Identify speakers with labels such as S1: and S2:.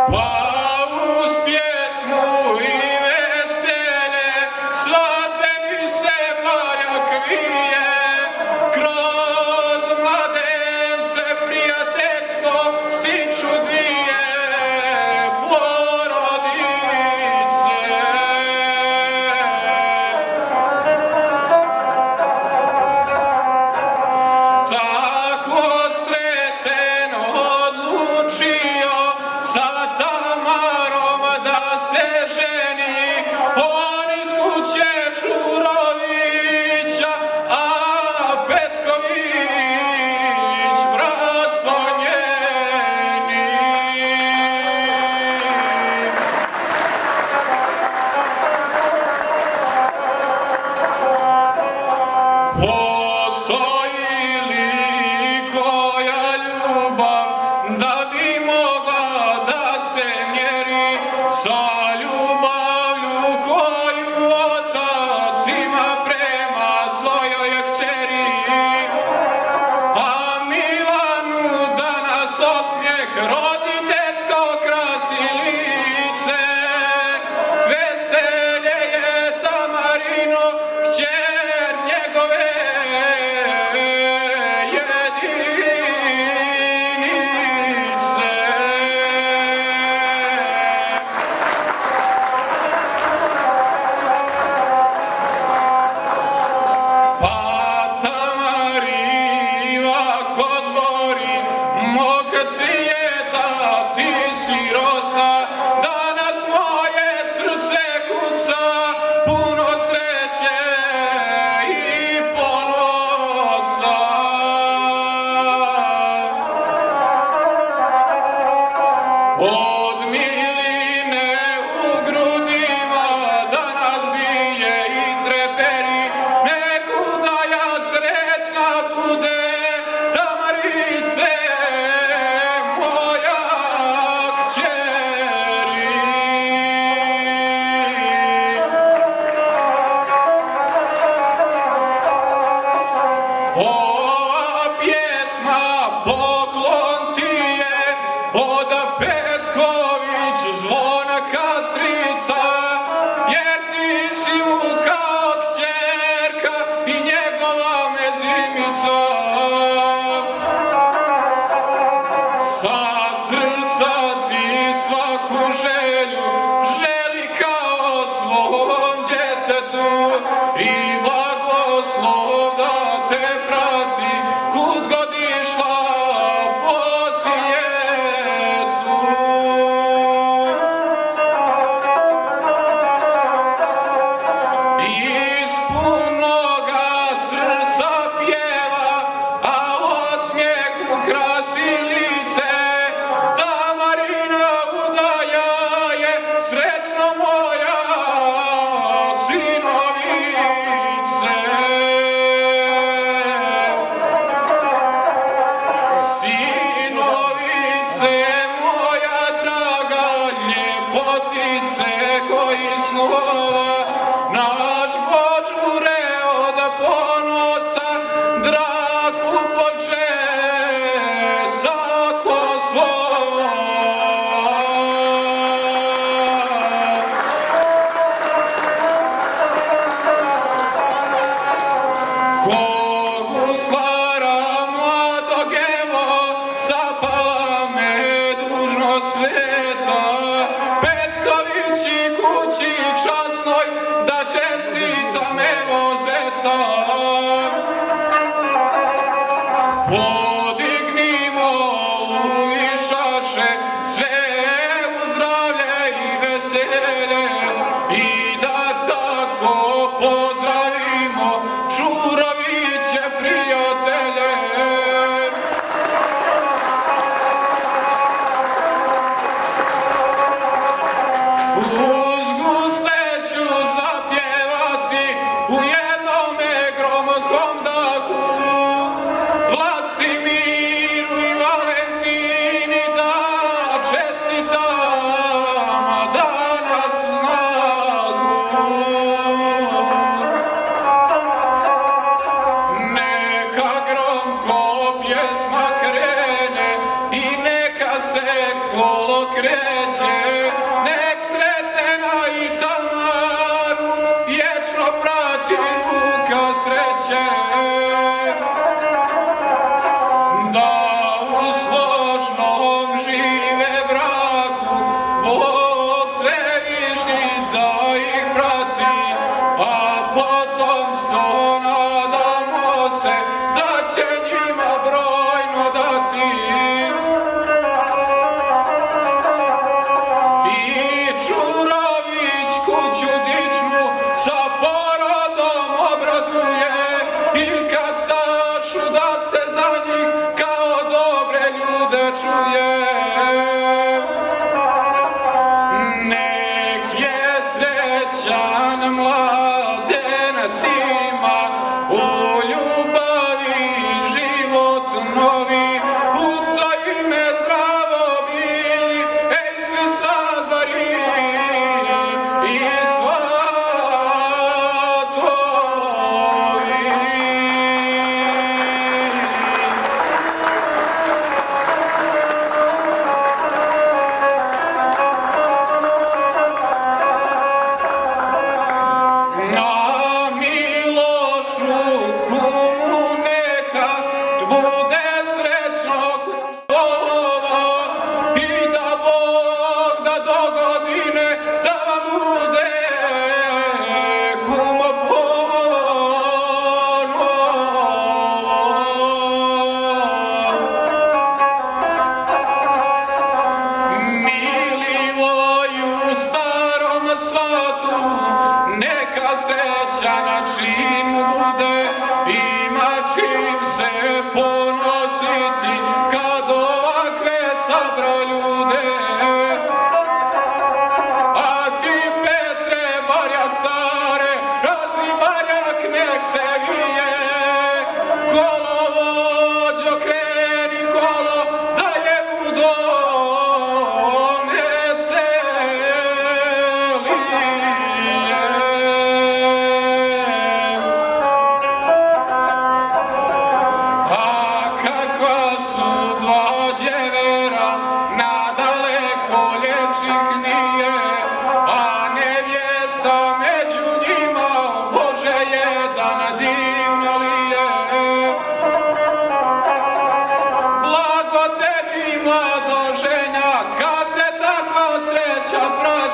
S1: Pjesma krene i neka se kolo krene. sreće, nek sretena i Tamar, vječno prati muka sreće. Da u složnom žive braku, Bog svevišnji da ih prati, a potom sto nadamo se da će njima brojno dati. I Čurović kuću dičnu sa porodom obraduje, i kad stašu da se za njih kao dobre ljude čuje. Nek je srećan mladenac ima, u ljubavi život novi, u to ime zdravo bili, ej svi sadvari i svatovi. Na Milošu kumu neka bude srećnog slova, i da Bog da do godine da vam bude kumo ponovo. Milivoju starom svatu, neka sreća na čim bude, ima čim se ponositi kad ovakve sabro ljude. A ti Petre barjaktare, razi barjak nek se vije, kolovođo kreni kolo da je u dome kakva su dva djevera, nadaleko ljepših nije, a nevjesta među njima, Bože jedan divno lije. Blago tebi mlado ženja, kad te takva sreća pravi,